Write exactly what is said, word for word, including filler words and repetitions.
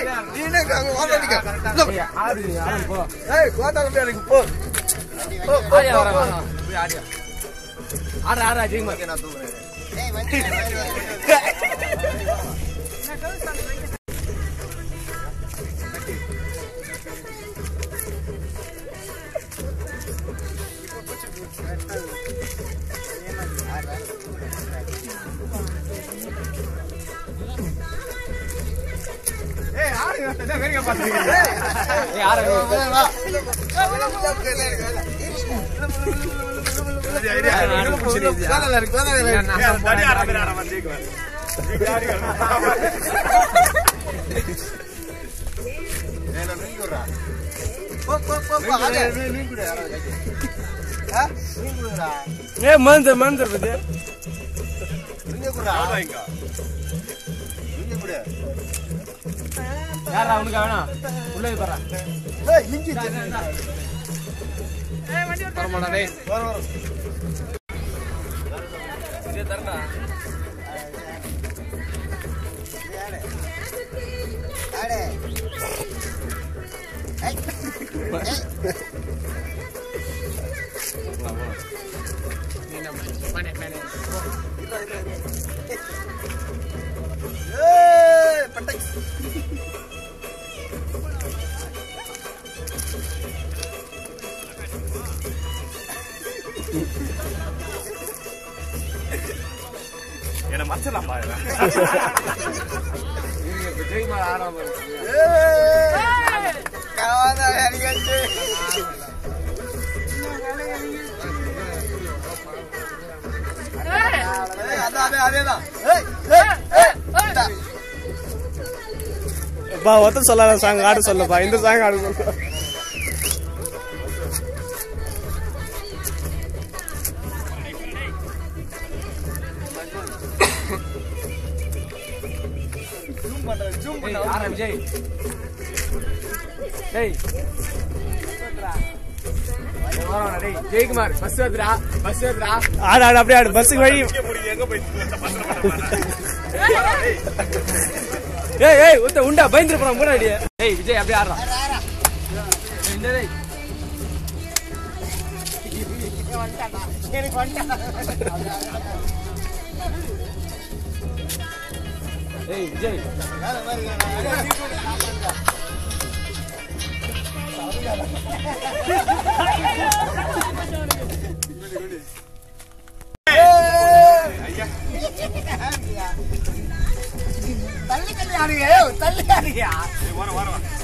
நீனே அங்க வாடடிக்க ஆடு ஆடு போ ஏய் கோதா கம்பெனிக்கு போ போ ஆடியா வர வர போய் ஆடியா ஆடா ஆடா ஜீமா நான் தூக்குறேன் ஏய் வண்டி ஏய் ஆடு அத வேறங்க பாத்துறீங்க ஏய் ஆடு வா ஐடியா ஐடியா புடிச்சிருச்சு கோதல இருக்கு கோதல இருக்கு நான் படி ஆட பேர ஆட வந்தீங்க பிராடி ஏனா நீங்கறா போ போ போ ஆடு நீங்க கூட யாரா ஹ நீங்க கூடடா ஏ மந்தர் மந்தர் பதே நீங்க கூட ஆடுங்க நீங்க கூட யாரா உனக்கு வேணா உள்ளே போறா ஏய் இஞ்சி ஏய் வண்டி வர மாடா டேய் வர வர இது தரடா ஆடே ஆடே ஏய் வா வா நீ நம்ம மனே மனே இல்ல இல்ல ஏய் பட்டை என்ன மச்சலாம் பாருடா நீங்க விஜய் மார் ஆடாம ஏய் காவாதா அடிச்சு ஏய் அதா அதேடா ஏய் ஏய் பா ஒத்த சொல்லல சாங் ஆட சொல்லப்பா இந்த சாங் ஆட சொல்ல ஜூம் பண்ற ஜூம் பண்ண ஆர விஜய் டேய் பண்றா வரவனா டேய் ஜெயக்குமார் பஸ் வருதுடா பஸ் வருதுடா ஆடு ஆடு அப்படியே ஆடு பஸ்க்கு வழி எங்க போய் ஏய் ஏய் உத்த உண்டா பயந்துற போறா முன்னாடி ஏய் விஜய் அப்படியே ஆடுறா ஆடுறா இந்த டேய் வந்துடா எனக்கு வந்துடா ஏய் விஜய் வேற மாதிரி தள்ளி தள்ளி ஆடுங்க தள்ளி ஆடுங்க வர வர